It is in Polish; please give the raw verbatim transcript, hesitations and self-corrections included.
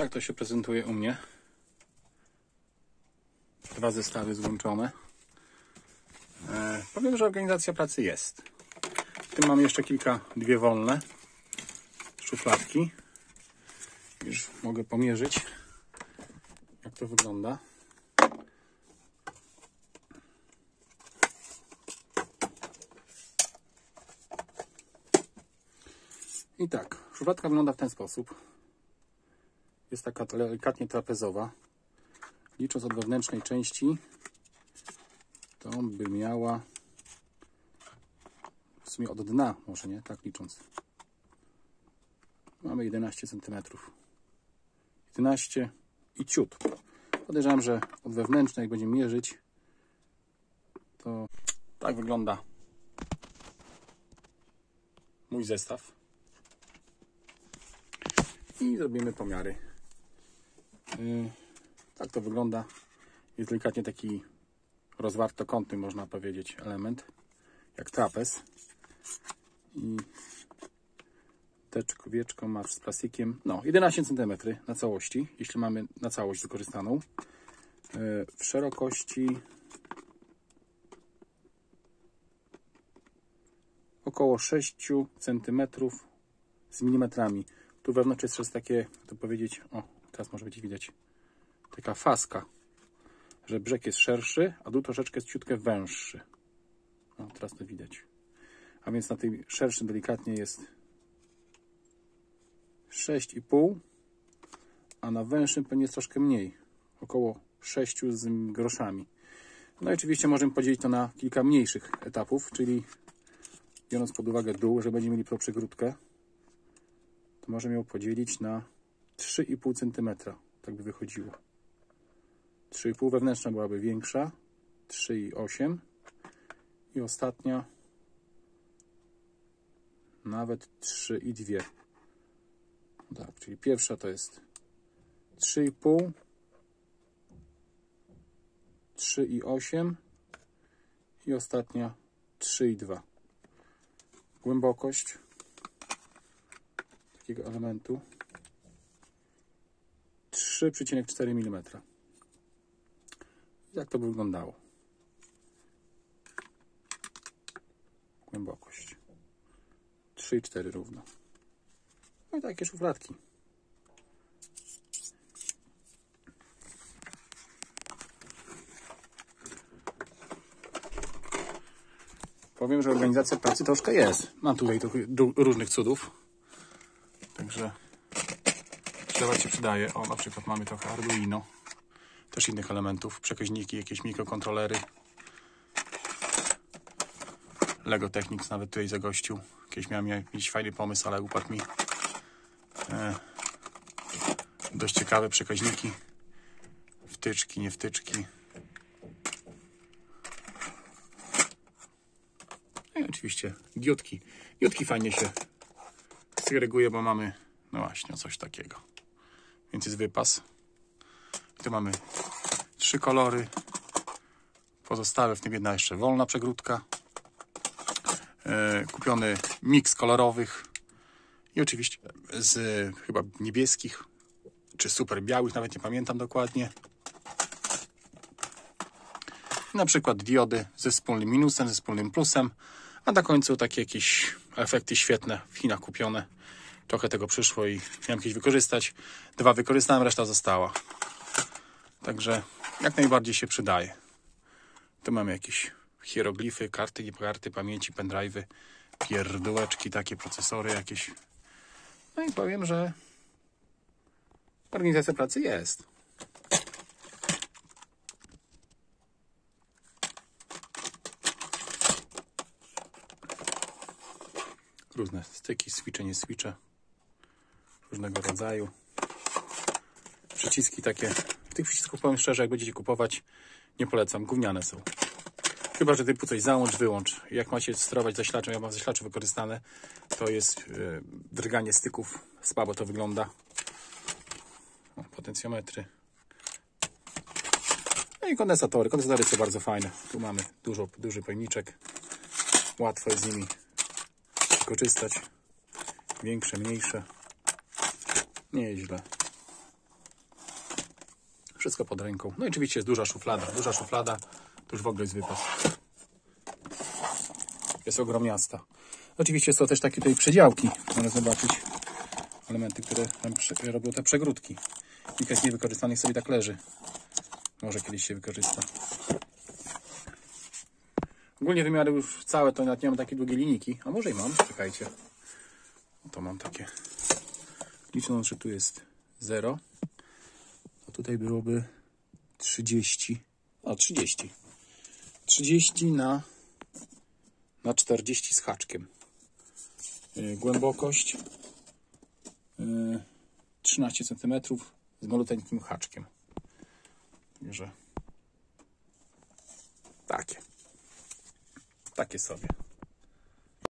Tak to się prezentuje u mnie. Dwa zestawy złączone. E, powiem, że organizacja pracy jest. W tym mam jeszcze kilka, dwie wolne szufladki. Już mogę pomierzyć, jak to wygląda. I tak, szufladka wygląda w ten sposób. Jest taka delikatnie trapezowa. Licząc od wewnętrznej części, to by miała w sumie od dna, może nie, tak licząc. Mamy jedenaście centymetrów. jedenaście i ciut. Podejrzewam, że od wewnętrznej, jak będziemy mierzyć, to tak wygląda mój zestaw. I zrobimy pomiary. Yy, tak to wygląda. Jest delikatnie taki rozwartokątny, można powiedzieć, element, jak trapez. I teczko, wieczko masz z plastikiem. No, jedenaście centymetrów na całości, jeśli mamy na całość wykorzystaną. Yy, w szerokości około sześć centymetrów z milimetrami. Tu wewnątrz jest jeszcze takie, to powiedzieć, o, teraz może być widać, taka faska, że brzeg jest szerszy, a dół troszeczkę jest ciutkę węższy. O, teraz to widać. A więc na tej szerszym delikatnie jest sześć i pół, a na węższym pewnie jest troszkę mniej, około sześć z groszami. No i oczywiście możemy podzielić to na kilka mniejszych etapów, czyli biorąc pod uwagę dół, że będziemy mieli przegródkę, to możemy ją podzielić na trzy i pół centymetra. Tak by wychodziło. trzy i pół wewnętrzna byłaby większa. trzy i osiem. I ostatnia nawet trzy i dwa. Tak, czyli pierwsza to jest trzy i pół, trzy i osiem i ostatnia trzy i dwa. Głębokość takiego elementu trzy przecinek cztery milimetra. Jak to by wyglądało? Głębokość trzy i cztery równo. No i takie szufladki. Powiem, że organizacja pracy troszkę jest. Mam tutaj różnych cudów. Także zdawać się przydaje. O, na przykład mamy trochę Arduino. Też innych elementów. Przekaźniki, jakieś mikrokontrolery. Lego Technics nawet tutaj zagościł. Kiedyś miałem jakiś fajny pomysł, ale upadł mi. E, dość ciekawe przekaźniki. Wtyczki, nie wtyczki. No i oczywiście diodki. Diodki fajnie się segreguje, bo mamy, no właśnie, coś takiego. Więc jest wypas. Tu mamy trzy kolory. Pozostałe, w tym jedna jeszcze wolna przegródka. E, kupiony miks kolorowych. I oczywiście z chyba niebieskich, czy super białych, nawet nie pamiętam dokładnie. Na przykład diody ze wspólnym minusem, ze wspólnym plusem. A na końcu takie jakieś efekty świetne w Chinach kupione. Trochę tego przyszło i miałem kiedyś wykorzystać. Dwa wykorzystałem, reszta została. Także jak najbardziej się przydaje. Tu mamy jakieś hieroglify, karty, karty pamięci, pendrive'y, pierdółeczki, takie procesory jakieś. No i powiem, że organizacja pracy jest. Różne styki, switche, nie switche. Różnego rodzaju. Przyciski takie. Tych przycisków, powiem szczerze, jak będziecie kupować, nie polecam. Gówniane są. Chyba że typu coś załącz, wyłącz. Jak macie sterować zaślaczem, ja mam zaślacze wykorzystane, to jest yy, drganie styków. Słabo to wygląda. O, potencjometry. No i kondensatory. Kondensatory są bardzo fajne. Tu mamy dużo, duży pojemniczek. Łatwo jest z nimi korzystać. Większe, mniejsze. Nie jest źle. Wszystko pod ręką. No i oczywiście jest duża szuflada. Duża szuflada to już w ogóle jest wypas. Jest ogromniasta. Oczywiście są też takie tutaj przedziałki. Można zobaczyć elementy, które tam robią te przegródki. Kilka jest niewykorzystanych, sobie tak leży. Może kiedyś się wykorzysta. Ogólnie wymiary już całe, to nawet nie mam takiej długiej linijki. A może i mam, czekajcie. No to mam takie. Licząc, że tu jest zero. To tutaj byłoby trzydzieści. O, trzydzieści. trzydzieści na, na czterdzieści z haczkiem. Yy, głębokość yy, trzynaście centymetrów z maluteńkim haczkiem. Także takie. Takie sobie.